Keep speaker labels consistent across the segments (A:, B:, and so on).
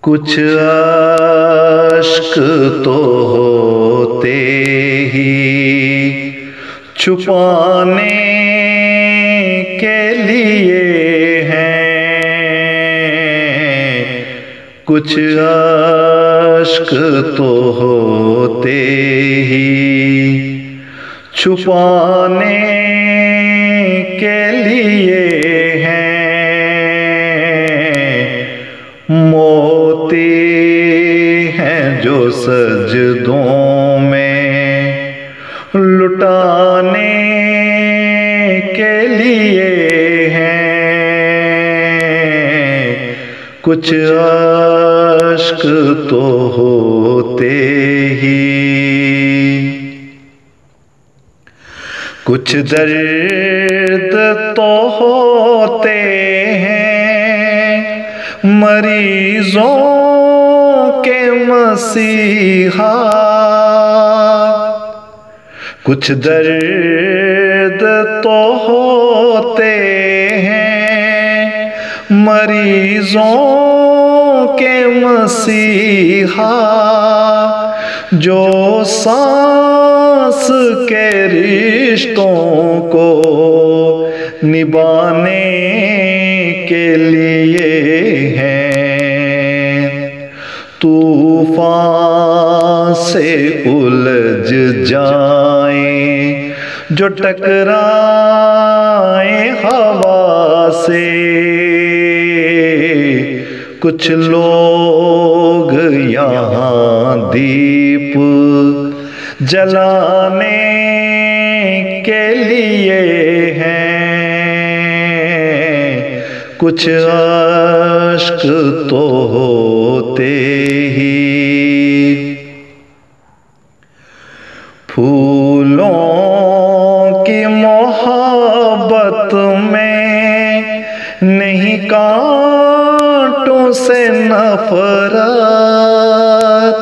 A: कुछ अश्क तो होते ही छुपाने के लिए हैं, कुछ अश्क तो होते ही छुपाने के लिए हैं। मोती हैं जो सजदों में लुटाने के लिए हैं, कुछ अश्क तो होते ही। कुछ दर्द तो होते हैं मरीजों के मसीहा, कुछ दर्द तो होते हैं मरीजों के मसीहा, जो सांस के रिश्तों को निभाने के लिए हैं। तूफान से उलझ जाएं जो टकराए हवा से, कुछ लोग यहाँ दीप जलाने के लिए हैं, कुछ अश्क तो होते ही। फूलों की मोहब्बत में नहीं कांटों से नफरत,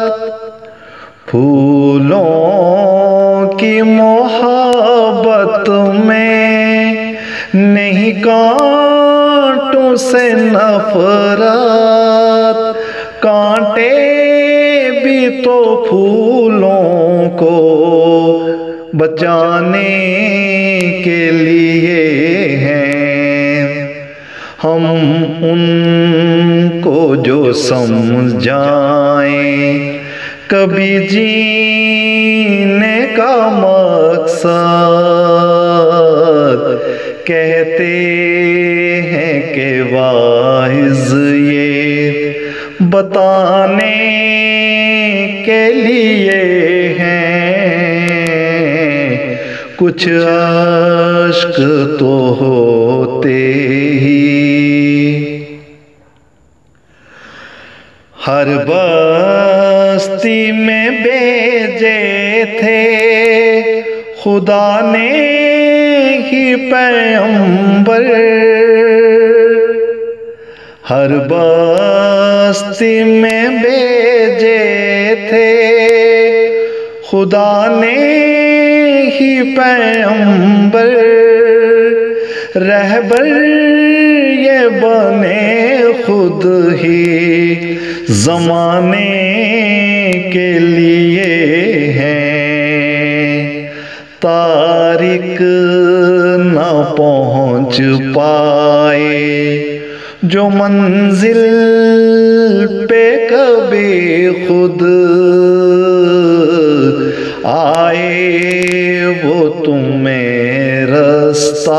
A: फूलों की मोहब्बत में नहीं कांटों से नफरत, कांटे भी तो फूलों को बचाने के लिए हैं। हम उनको जो समझाएं कभी जीने का मकसद, कहते हैं कि वाइज़ ये बताने के लिए हैं, कुछ अश्क तो होते ही। हर बस्ती में भेजे थे खुदा ने ही पैगंबर, हर बस्ती में भेजे थे खुदा ने ही पैगंबर, रहबर ये बने खुद ही ज़माने के लिए हैं। तारिक न पहुँच पाए जो मंजिल पे कभी खुद आए, वो तुम्हें रास्ता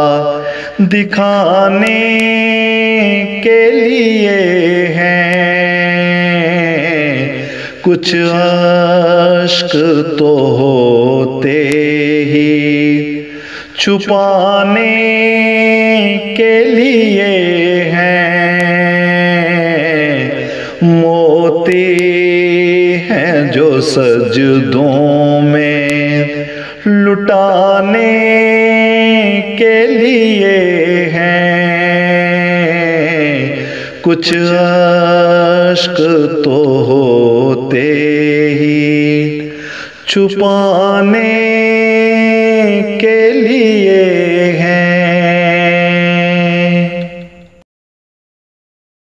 A: दिखाने के लिए हैं, कुछ अश्क तो होते ही छुपाने के लिए हैं। मोती हैं जो सजदों में लुटाने के लिए हैं, कुछ अश्क तो होते ही छुपाने